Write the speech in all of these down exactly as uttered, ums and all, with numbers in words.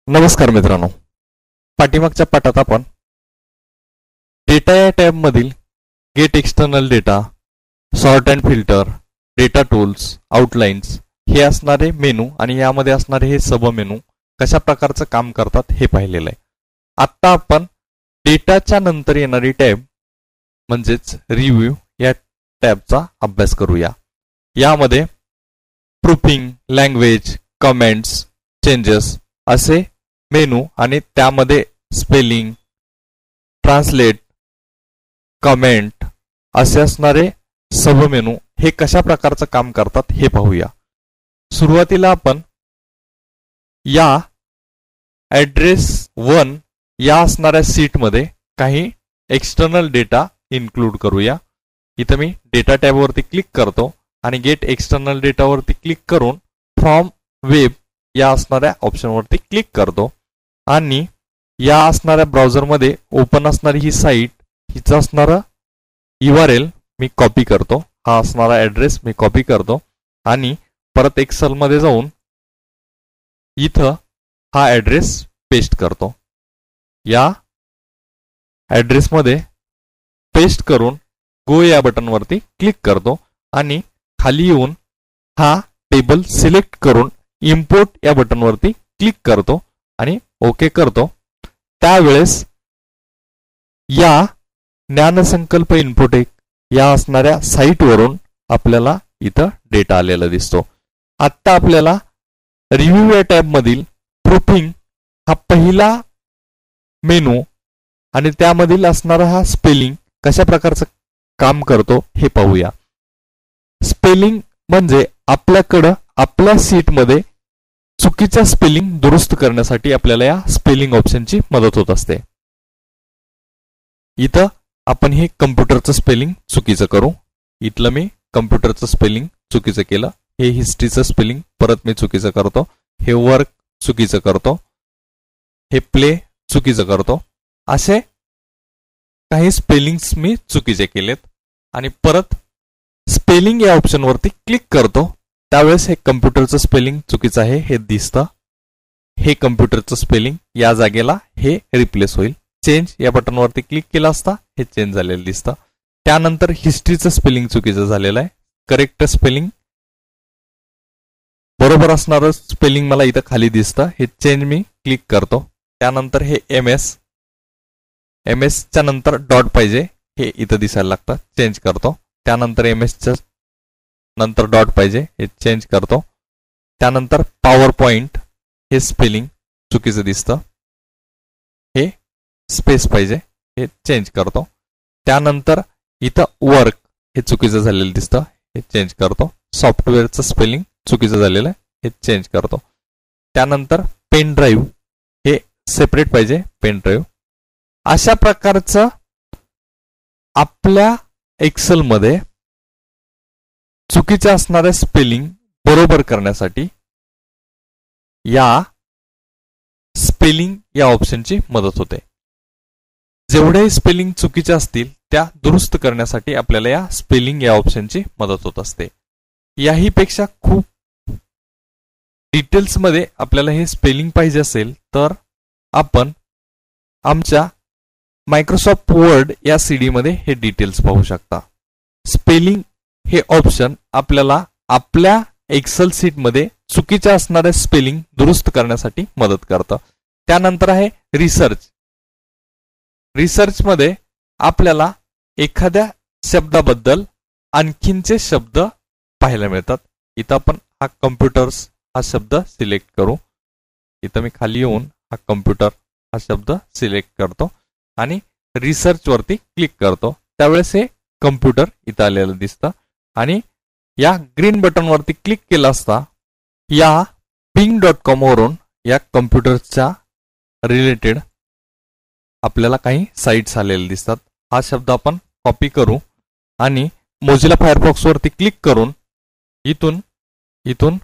नमस्कार मित्रांनो, पाठीमागच्या पाठात आपण डेटा या टॅब मधील get external data, sort and filter, data tools, outlines हे असणारे मेनू आणि यामध्ये असणारे हे सब मेनू कशा प्रकारचं काम करतात हे पाहिलेलं आहे. आता आपण डेटाच्या नंतर येणारी टॅब म्हणजेच रिव्ह्यू या टॅबचा अभ्यास करूया. यामध्ये प्रूफिंग, लँग्वेज, कमेंट्स, चेंजेस असे मेनू आणि त्यामध्ये स्पेलिंग, ट्रान्सलेट, कमेंट असे असणारे सब मेनू हे कशा प्रकारचं काम करतात हे पाहूया. सुरुवातीला आपण या ॲड्रेस वन या असणाऱ्या सीटमध्ये काही एक्सटर्नल डेटा इन्क्लूड करूया. इथं मी डेटा टॅबवरती क्लिक करतो आणि गेट एक्सटर्नल डेटावरती क्लिक करून फ्रॉम वेब या असणाऱ्या ऑप्शनवरती क्लिक करतो आणि या असणाऱ्या ब्राउझरमध्ये ओपन असणारी ही साईट हिचं असणारं यू आर एल मी कॉपी करतो. हा असणारा ॲड्रेस मी कॉपी करतो आणि परत एक्सेलमध्ये जाऊन इथं हा ॲड्रेस पेस्ट करतो. या ॲड्रेसमध्ये पेस्ट करून गो या बटनवरती क्लिक करतो आणि खाली येऊन हा टेबल सिलेक्ट करून इम्पोर्ट या बटनवरती क्लिक करतो आणि ओके करतो. त्यावेळेस या ज्ञानसंकल्प इन्फोटेक या असणाऱ्या साईटवरून आपल्याला इथं डेटा आलेला दिसतो. आत्ता आपल्याला रिव्ह्यू या टॅबमधील प्रूफिंग हा पहिला मेनू आणि त्यामधील असणारा हा स्पेलिंग कशा प्रकारचं काम करतो हे पाहूया. स्पेलिंग म्हणजे आपल्याकडं आपल्या सीटमध्ये चुकीचा स्पेलिंग दुरुस्त करण्यासाठी आपल्याला या स्पेलिंग ऑप्शनची मदत होत असते. इथं आपण हे कम्प्युटरचं स्पेलिंग चुकीचं करू. इथलं मी कम्प्युटरचं स्पेलिंग चुकीचं केलं. हे हिस्ट्रीचं स्पेलिंग परत मी चुकीचं करतो. हे वर्क चुकीचं करतो. हे प्ले चुकीचं करतो. असे काही स्पेलिंग्स मी चुकीचे केलेत आणि परत स्पेलिंग या ऑप्शनवरती क्लिक करतो. त्यावेळेस हे कम्प्युटरचं स्पेलिंग चुकीचं आहे हे दिसतं. हे कम्प्युटरचं स्पेलिंग या जागेला हे रिप्लेस होईल. चेंज या बटनवरती क्लिक केलं असता हे चेंज झालेलं दिसतं. त्यानंतर हिस्ट्रीचं स्पेलिंग चुकीचं झालेलं आहे. करेक्ट स्पेलिंग बरोबर असणारं स्पेलिंग मला इथं खाली दिसतं. हे चेंज मी क्लिक करतो. त्यानंतर हे एम एस एम एसच्या नंतर डॉट पाहिजे हे इथं दिसायला लागतं. चेंज करतो. त्यानंतर एम एसच्या नंतर डॉट पाहिजे हे चेंज करतो. त्यानंतर पॉवर पॉइंट हे स्पेलिंग चुकीचं दिसतं. हे स्पेस पाहिजे हे चेंज करतो. त्यानंतर इथं वर्क हे चुकीचं झालेलं दिसतं. हे चेंज करतो. सॉफ्टवेअरचं स्पेलिंग चुकीचं झालेलं आहे हे चेंज करतो. त्यानंतर पेन ड्राईव्ह हे सेपरेट पाहिजे पेन ड्राईव्ह. अशा प्रकारचं आपल्या एक्सेलमध्ये चुकीचे असणारे स्पेलिंग बरोबर करण्यासाठी या स्पेलिंग या ऑप्शनची मदत होते. जेवढे स्पेलिंग चुकीचे असतील त्या दुरुस्त करण्यासाठी आपल्याला या स्पेलिंग या ऑप्शनची मदत होत असते. याही पेक्षा खूप डिटेल्समध्ये आपल्याला हे स्पेलिंग पाहिजे असेल तर आपण आमच्या मायक्रोसॉफ्ट वर्ड या सीडी मध्ये हे डिटेल्स पाहू शकता. स्पेलिंग हे ऑप्शन आपल्याला आपल्या एक्सेल शीटमध्ये चुकीच्या असणाऱ्या स्पेलिंग दुरुस्त करण्यासाठी मदत करतं. त्यानंतर आहे रिसर्च. रिसर्चमध्ये आपल्याला एखाद्या शब्दाबद्दल आणखीनचे शब्द पाहायला मिळतात. इथं आपण हा कम्प्युटर्स हा शब्द सिलेक्ट करू. इथं मी खाली येऊन हा कम्प्युटर हा शब्द सिलेक्ट करतो आणि रिसर्च वरती क्लिक करतो. त्यावेळेस हे कम्प्युटर इथं आलेलं दिसतं आणि या ग्रीन बटनवरती क्लिक केलं असता या बिंग डॉट कॉम वरून या कम्प्युटरच्या रिलेटेड आपल्याला काही साईट्स आलेले दिसतात. हा शब्द आपण कॉपी करू आणि मोझिला फायरफॉक्स वरती क्लिक करून इथून इथून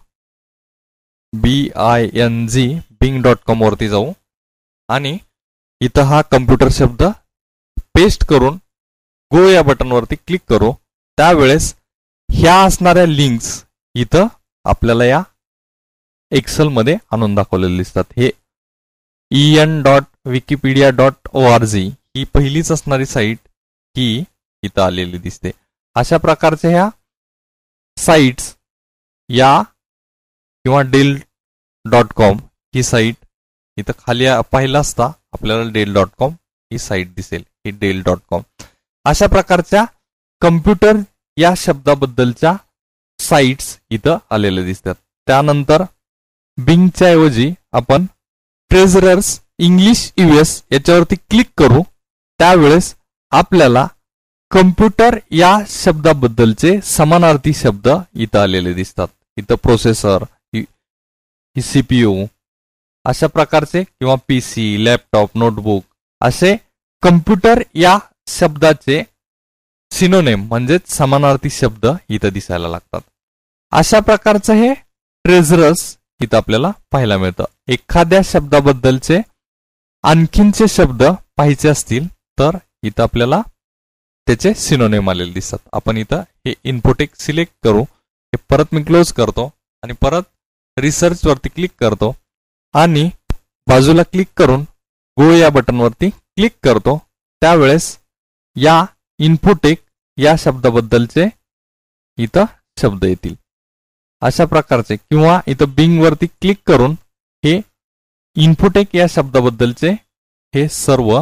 B I N G Bing dot com वरती जाऊ आणि इथं हा कम्प्युटर शब्द पेस्ट करून गो या बटनवरती क्लिक करू. त्यावेळेस ह्या असणाऱ्या लिंक्स इथं आपल्याला या एक्सेल मध्ये आणून दाखवलेले दिसतात. हे E N dot Wikipedia dot O R G ही पहिलीच असणारी साईट ही इथं आलेली दिसते. अशा प्रकारच्या ह्या साईट्स या किंवा डेल डॉट कॉम ही साईट इथं खाली पाहिलं असता आपल्याला डेल डॉट कॉम ही साईट दिसेल. ही डेल डॉट कॉम अशा प्रकारच्या कम्प्युटर या शब्दाबद्दलच्या साईट्स इथं आलेल्या दिसतात. त्यानंतर बिंगच्या ऐवजी आपण ट्रेझरर्स इंग्लिश यूएस याच्यावरती क्लिक करू. त्यावेळेस आपल्याला कम्प्युटर या शब्दाबद्दलचे समानार्थी शब्द इथं आलेले दिसतात. इथं प्रोसेसर, ही सीपीयू अशा प्रकारचे किंवा पीसी, लॅपटॉप, नोटबुक असे कम्प्युटर या शब्दाचे सिनोनेम म्हणजेच समानार्थी शब्द इथं दिसायला लागतात. अशा प्रकारचं हे ट्रेझरर्स इथं आपल्याला पाहायला मिळतं. एखाद्या शब्दाबद्दलचे आणखीनचे शब्द पाहिजे असतील तर इथं आपल्याला त्याचे सिनोनेम आलेले दिसतात. आपण इथं हे इन्फोटेक सिलेक्ट करू. हे परत मी क्लोज करतो आणि परत रिसर्च वरती क्लिक करतो आणि बाजूला क्लिक करून गो या बटनवरती क्लिक करतो. त्यावेळेस या इन्फोटेक या शब्दाबद्दलचे इथं शब्द येतील. अशा प्रकारचे किंवा इथं बिंग वरती क्लिक करून हे इन्फोटेक या शब्दाबद्दलचे हे सर्व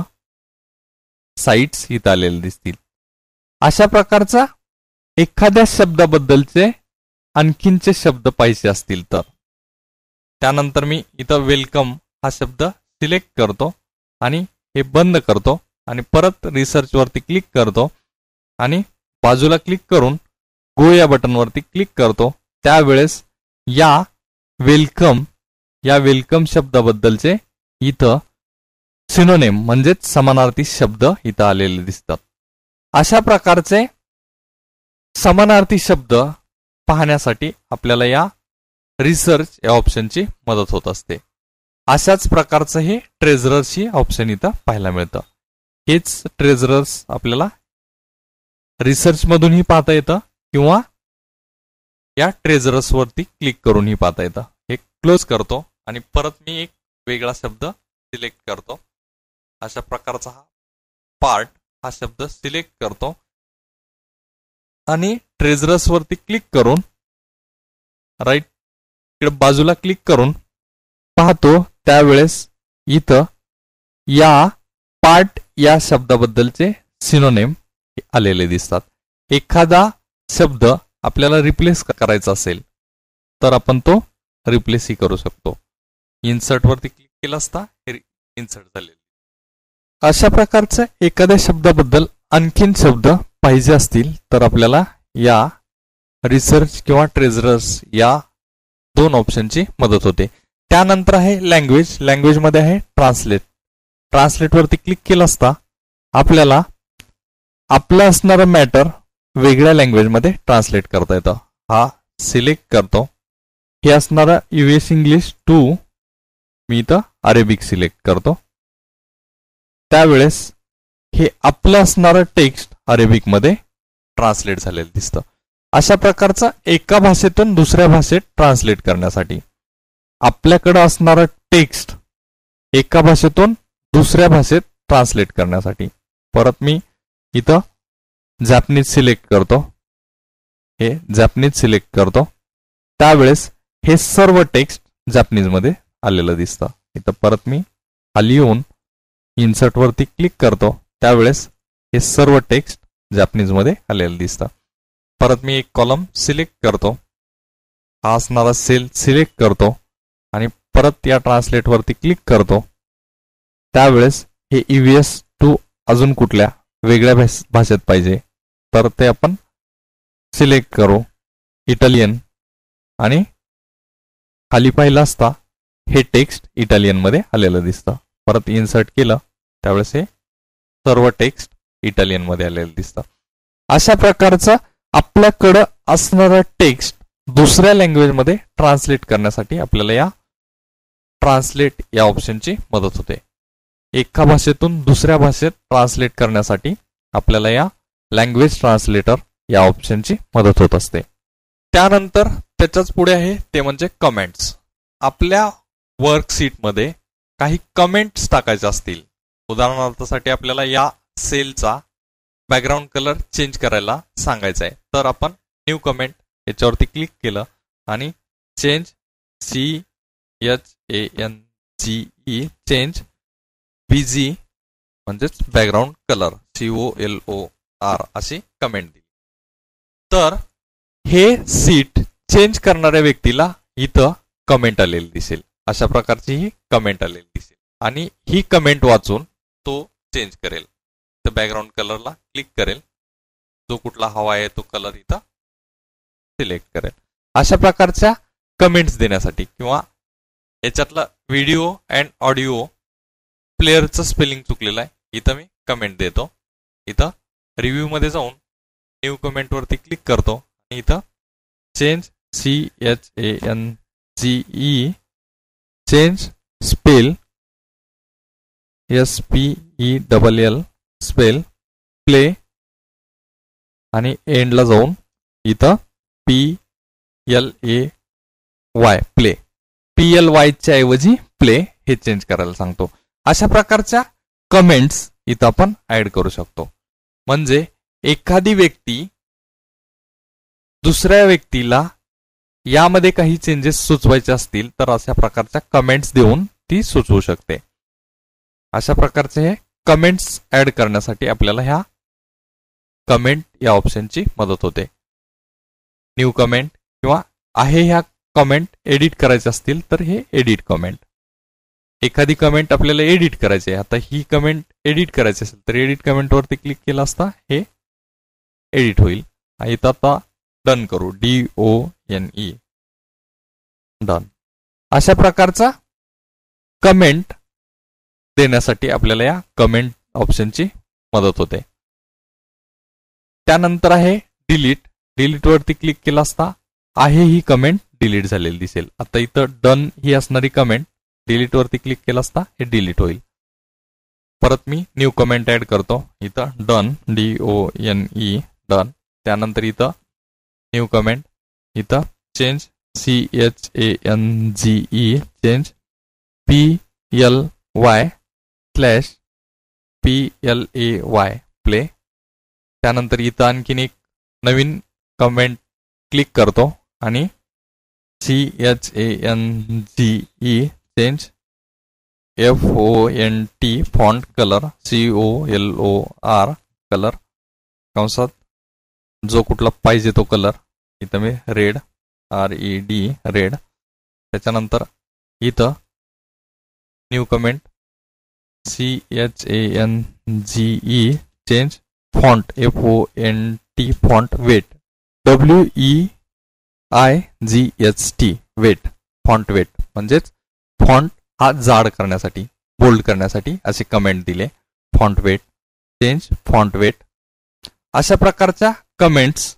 साइट्स इथं आलेले दिसतील. अशा प्रकारचा एखाद्या शब्दाबद्दलचे आणखीनचे शब्द पाहिजे असतील तर त्यानंतर मी इथं वेलकम हा शब्द सिलेक्ट करतो आणि हे बंद करतो आणि परत रिसर्च वरती क्लिक करतो आणि बाजूला क्लिक करून गो या बटनवरती क्लिक करतो. त्यावेळेस या वेलकम या वेलकम शब्दाबद्दलचे इथं सिनोनेम म्हणजेच समानार्थी शब्द इथं आलेले दिसतात. अशा प्रकारचे समानार्थी शब्द पाहण्यासाठी आपल्याला या रिसर्च या ऑप्शनची मदत होत असते. अशाच प्रकारचं हे ट्रेझरर्स ही ऑप्शन इथं पाहायला मिळतं. हेच ट्रेझरर्स आपल्याला रिसर्च मधूनही पाहता येतं किंवा या ट्रेझरर्स वरती क्लिक करूनही पाहता येतं. हे क्लोज करतो आणि परत मी एक वेगळा शब्द सिलेक्ट करतो. अशा प्रकारचा हा पार्ट हा शब्द सिलेक्ट करतो आणि ट्रेझरर्स वरती क्लिक करून राईट इकडे बाजूला क्लिक करून पाहतो. त्यावेळेस इथं या पार्ट या शब्दाबद्दलचे सिनोनेम आलेले दिसतात. एखादा शब्द आपल्याला रिप्लेस करायचा असेल तर आपण तो रिप्लेसही करू शकतो. इन्सर्ट वरती क्लिक केलं असता हे इन्सर्ट झालेले. अशा प्रकारचं एखाद्या शब्दाबद्दल आणखीन शब्द पाहिजे असतील तर आपल्याला या रिसर्च किंवा ट्रेझरर्स या दोन ऑप्शनची मदत होते. त्यानंतर आहे लँग्वेज. लँग्वेज मध्ये आहे ट्रान्सलेट. ट्रान्सलेट वरती क्लिक केलं असता आपल्याला आपलं असणारं मॅटर वेगळ्या लँग्वेजमध्ये ट्रान्सलेट करता येतं. हा सिलेक्ट करतो. हे असणारं युएस इंग्लिश टू मी इथं अरेबिक सिलेक्ट करतो. त्यावेळेस हे आपलं असणारं टेक्स्ट अरेबिक मध्ये ट्रान्सलेट झालेलं दिसतं. अशा प्रकारचा एका भाषेतून दुसऱ्या भाषेत ट्रान्सलेट करण्यासाठी आपल्याकडं असणारं टेक्स्ट एका भाषेतून दुसऱ्या भाषेत ट्रान्सलेट करण्यासाठी परत मी इथं जॅपनीज सिलेक्ट करतो. हे जॅपनीज सिलेक्ट करतो. त्यावेळेस हे सर्व टेक्स्ट जॅपनीज मध्ये आलेलं दिसतं. इथं परत मी खाली येऊन इन्सर्ट वरती क्लिक करतो. त्यावेळेस हे सर्व टेक्स्ट जॅपनीज मध्ये आलेलं दिसतं. परत मी एक कॉलम सिलेक्ट करतो. हा असणारा सेल सिलेक्ट करतो आणि परत या ट्रान्सलेट वरती क्लिक करतो. त्यावेळेस हे ईव्हीएस टू अजून कुठल्या वेगळ्या भाषेत पाहिजे तर ते आपण सिलेक्ट करू इटालियन आणि खाली पाहिलं असता हे टेक्स्ट इटालियन मध्ये आलेलं दिसतं. परत इन्सर्ट केलं त्यावेळेस हे सर्व टेक्स्ट इटालियन मध्ये आलेलं दिसतं. अशा प्रकारचं आपल्याकडं असणारं टेक्स्ट दुसऱ्या लँग्वेजमध्ये ट्रान्सलेट करण्यासाठी आपल्याला या ट्रान्सलेट या ऑप्शनची मदत होते. एका भाषेतून दुसऱ्या भाषेत ट्रान्सलेट करण्यासाठी आपल्याला या लँग्वेज ट्रान्सलेटर या ऑप्शनची मदत होत असते. त्यानंतर त्याच्याच पुढे आहे ते म्हणजे कमेंट्स. आपल्या वर्कशीटमध्ये काही कमेंट्स टाकायचे असतील, उदाहरणार्थासाठी आपल्याला या सेलचा बॅकग्राऊंड कलर चेंज करायला सांगायचा आहे, तर आपण न्यू कमेंट याच्यावरती क्लिक केलं आणि change C H A N G E change BG म्हणजेच background colour C O L O R अशी कमेंट दिली. तर हे सीट चेंज करणाऱ्या व्यक्तीला इथं कमेंट आलेली दिसेल. अशा प्रकारची ही कमेंट आलेली दिसेल आणि ही कमेंट वाचून तो चेंज करेल. तर बॅकग्राऊंड कलरला क्लिक करेल, जो कुठला हवा आहे तो कलर इथं सिलेक्ट करेल. अशा प्रकारच्या कमेंट्स देण्यासाठी किंवा याच्यातला व्हिडिओ अँड ऑडिओ प्लेअरचं स्पेलिंग चुकलेलं आहे, इथं मी कमेंट देतो. इथं रिव्ह्यू मध्ये जाऊन न्यू कमेंट वरती क्लिक करतो आणि इथं change C H A N G E change spell S P E double L spell play आणि एंडला जाऊन इथं P L A Y play P L वायच्या ऐवजी प्ले हे चेंज करायला सांगतो. अशा प्रकारच्या कमेंट्स इथं आपण ऍड करू शकतो. म्हणजे एखादी व्यक्ती दुसऱ्या व्यक्तीला यामध्ये काही चेंजेस सुचवायचे असतील तर अशा प्रकारच्या कमेंट्स देऊन ती सुचवू शकते. अशा प्रकारचे हे कमेंट्स ऍड करण्यासाठी आपल्याला ह्या कमेंट या ऑप्शनची मदत होते. न्यू कमेंट किंवा आहे ह्या कमेंट एडिट करायचे असतील तर हे एडिट कमेंट. एखादी कमेंट आपल्याला एडिट करायची आहे, आता ही कमेंट एडिट करायची असेल तर एडिट कमेंट वरती क्लिक केलं असता हे एडिट होईल. इथं आता डन करू, D O N E done. अशा प्रकारचा कमेंट देण्यासाठी आपल्याला या कमेंट ऑप्शनची मदत होते. त्यानंतर आहे डिलीट. डिलीट वरती क्लिक केला असता आहे ही कमेंट डिलीट झालेली दिसेल. आता इथं डन ही असणारी कमेंट डिलीट वरती क्लिक केला असता हे डिलीट होईल. परत मी न्यू कमेंट ऍड करतो. इथं done D O N E done. त्यानंतर इथं न्यू कमेंट इथं change C H A N G E change P L Y slash P L A Y play. त्यानंतर इथं आणखीन एक नवीन कमेंट क्लिक करतो आणि C H A N G E change F O N T font colour C O L O R colour कंसात जो कुठला पाहिजे तो कलर. इथं मी red R E D red. त्याच्यानंतर इथं new comment C H A N G E change font F O N T font weight W E I G H T weight font weight म्हणजेच font हा जाड करण्यासाठी bold करण्यासाठी असे comment दिले. Font weight change font weight. अशा प्रकारच्या comments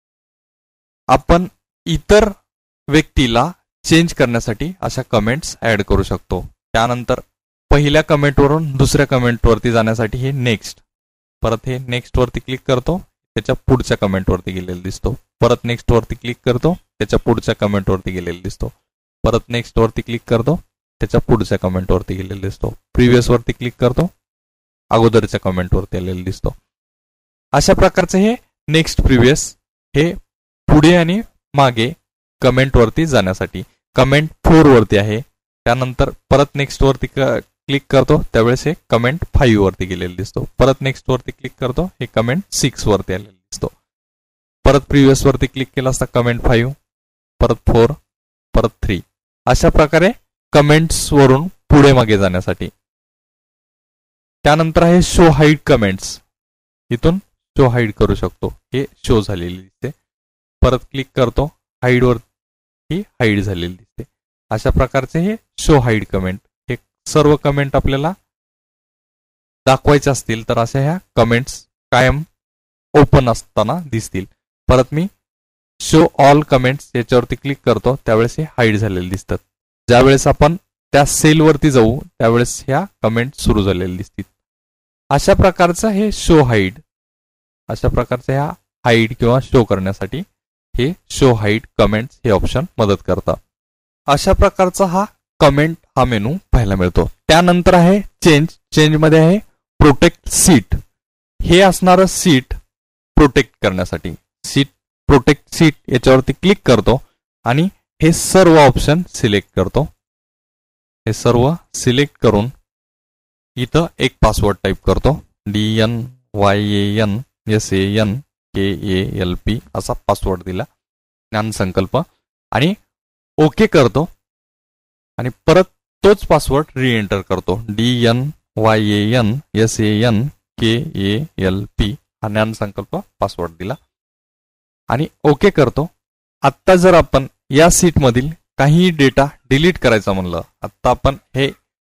आपण इतर व्यक्तीला चेंज करण्यासाठी अशा कमेंट्स ऍड करू शकतो. त्यानंतर पहिल्या कमेंटवरून दुसऱ्या कमेंटवरती जाण्यासाठी हे नेक्स्ट. परत हे नेक्स्ट वरती क्लिक करतो, त्याच्या पुढच्या कमेंटवरती गेलेला दिसतो. परत नेक्स्ट वरती क्लिक करतो, त्याच्या पुढच्या कमेंटवरती गेलेला दिसतो. परत नेक्स्ट वरती क्लिक करतो, त्याच्या पुढच्या कमेंटवरती गेलेला दिसतो. प्रिव्हियस वरती क्लिक करतो, अगोदरच्या कमेंटवरती आलेला दिसतो. अशा प्रकारचे हे नेक्स्ट प्रिव्हियस हे पुढे आणि मागे कमेंटवरती जाण्यासाठी. कमेंट फोर वरती आहे, त्यानंतर परत नेक्स्ट वरती क्लिक करतो त्यावेळेस हे कमेंट फाईव्ह वरती गेलेला दिसतो. परत नेक्स्ट वरती क्लिक करतो, हे कमेंट सिक्स वरती आलेला दिसतो. परत प्रिव्हियस वरती क्लिक केला असता कमेंट फाईव्ह, परत फोर, परत थ्री. अशा प्रकारे कमेंट्स वरून पुढे मागे जाण्यासाठी. त्यानंतर आहे शो हाईड कमेंट्स. इथून शो हाईड करू शकतो, हे शो झालेली दिसते. परत क्लिक करतो, हाईड वर ही हाईड झालेली दिसते. अशा प्रकारचे हे शो हाईड कमेंट. हे सर्व कमेंट आपल्याला दाखवायचे असतील तर अशा ह्या कमेंट्स कायम ओपन असताना दिसतील. परत मी शो ऑल कमेंट्स याच्यावरती क्लिक करतो त्यावेळेस हे हाईड झालेले दिसतात. ज्यावेळेस आपण त्या सेलवरती जाऊ त्यावेळेस ह्या कमेंट सुरू झालेले दिसतील. अशा प्रकारचं हे शो हाईड. अशा प्रकारचं ह्या हाईड किंवा शो करण्यासाठी हे शो हाईड कमेंट्स हे ऑप्शन मदत करतात. अशा प्रकारचा हा कमेंट हा मेनू पाहायला मिळतो. त्यानंतर आहे चेंज. चेंज मध्ये आहे प्रोटेक्ट सीट. हे असणारं सीट प्रोटेक्ट करण्यासाठी सीट प्रोटेक्ट सीट याच्यावरती क्लिक करतो आणि हे सर्व ऑप्शन सिलेक्ट करतो. हे सर्व सिलेक्ट करून इथं एक पासवर्ड टाईप करतो. D N Y A N S A N K A L P असा पासवर्ड दिला, ज्ञानसंकल्प, आणि ओके करतो. आणि परत तोच पासवर्ड री एंटर करतो. D N Y A N S A N K A L P हा ज्ञानसंकल्प पासवर्ड दिला आणि ओके करतो. आत्ता जर आपण या सीटमधील काही डेटा डिलीट करायचा म्हणलं, आत्ता आपण हे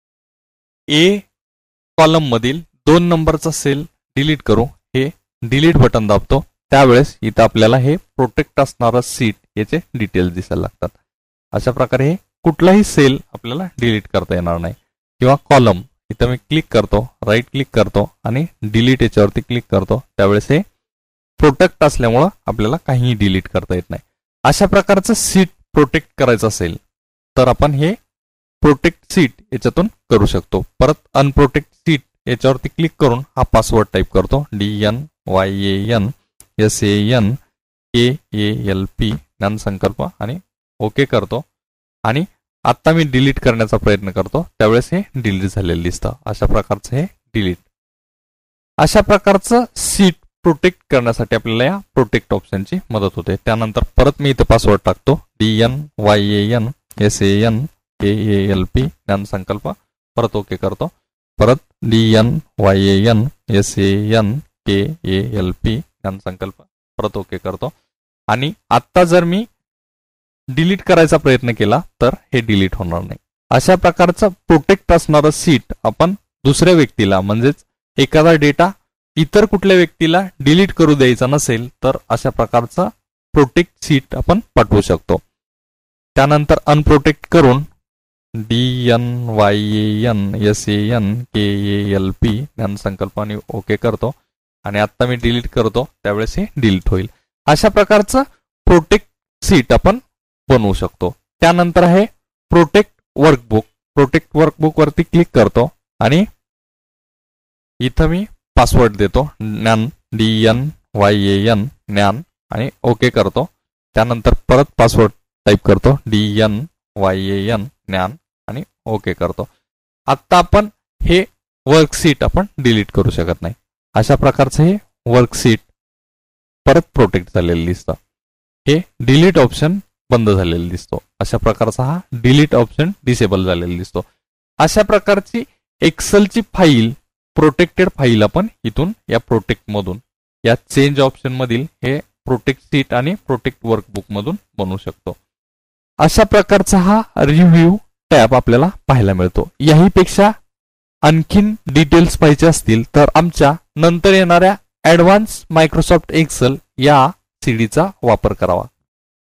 ए कॉलम मधील दोन नंबरचा सेल डिलीट करू. हे डिलीट बटन दाबतो. त्यावेळेस इथं आपल्याला हे प्रोटेक्ट असणारं सीट याचे डिटेल्स दिसायला लागतात. अशा प्रकारे हे कुठलाही सेल आपल्याला डिलीट करता येणार नाही. किंवा कॉलम इथं मी क्लिक करतो, राईट क्लिक करतो आणि डिलीट याच्यावरती क्लिक करतो. त्यावेळेस हे प्रोटेक्ट असल्यामुळं आपल्याला काहीही डिलीट करता येत नाही. अशा प्रकारचं सीट प्रोटेक्ट करायचं असेल तर आपण हे प्रोटेक्ट सीट याच्यातून करू शकतो. परत अनप्रोटेक्ट सीट याच्यावरती क्लिक करून हा पासवर्ड टाईप करतो. D N Y A N S A N K A L P Dnyansankalp आणि ओके करतो. आणि आता मी डिलीट करण्याचा प्रयत्न करतो, त्यावेळेस हे डिलीट झालेलं दिसतं. अशा प्रकारचं हे डिलीट. अशा प्रकारचं सीट प्रोटेक्ट करण्यासाठी आपल्याला या प्रोटेक्ट ऑप्शनची मदत होते. त्यानंतर परत मी इथं पासवर्ड टाकतो. D N Y A N S A N K A L P Dnyansankalp, परत ओके करतो. परत D N Y A N S A N K A L P Dnyansankalp, परत ओके करतो. आणि आत्ता जर मी डिलीट करायचा प्रयत्न केला तर हे डिलीट होणार नाही. अशा प्रकारचं प्रोटेक्ट असणारं सीट आपण दुसऱ्या व्यक्तीला, म्हणजेच एखादा डेटा इतर कुठल्या व्यक्तीला डिलीट करू द्यायचा नसेल तर अशा प्रकारचा प्रोटेक्ट सीट आपण पाठवू शकतो. त्यानंतर अनप्रोटेक्ट करून D N Y A N S A N K A L P ज्ञानसंकल्पाने ओके करतो. आणि आता मी डिलीट करतो, त्यावेळेस हे डिलीट होईल. अशा प्रकारचं प्रोटेक्ट सीट आपण बनवू शकतो. त्यानंतर आहे प्रोटेक्ट वर्कबुक. प्रोटेक्ट वर्कबुक वरती क्लिक करतो आणि इथं मी पासवर्ड देतो, ज्ञान, D N Y A N ज्ञान, आणि ओके करतो. त्यानंतर परत पासवर्ड टाईप करतो, D N Y A N ज्ञान, आणि ओके करतो. आत्ता आपण हे वर्कशीट आपण डिलीट करू शकत नाही. अशा प्रकारचं हे वर्कशीट परत प्रोटेक्ट झालेलं दिसतं. हे डिलीट ऑप्शन बंद झालेला दिसतो. अशा प्रकारचा हा डिलीट ऑप्शन डिसेबल झालेला दिसतो. अशा प्रकारची एक्सेलची फाईल, प्रोटेक्टेड फाईल आपण इथून या प्रोटेक्ट मधून, या चेंज ऑप्शन मधील हे प्रोटेक्ट सीट आणि प्रोटेक्ट वर्कबुक मधून बनवू शकतो. अशा प्रकारचा हा रिव्ह्यू टॅब आपल्याला पाहायला मिळतो. याहीपेक्षा आणखीन डिटेल्स पाहिजे असतील तर आमच्या नंतर येणाऱ्या ऍडव्हान्स मायक्रोसॉफ्ट एक्सेल या सीडीचा वापर करावा.